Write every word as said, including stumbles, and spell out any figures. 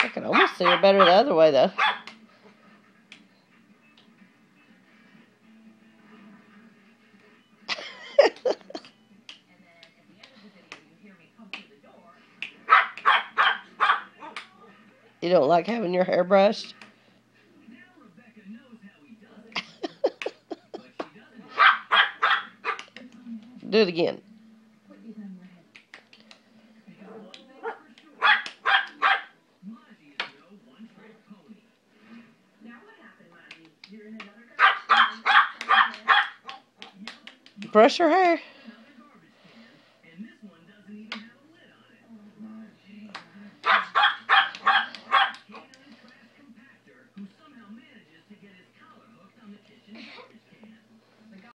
I can almost see her better the other way, though. You don't like having your hair brushed? Do it again. Brush her hair.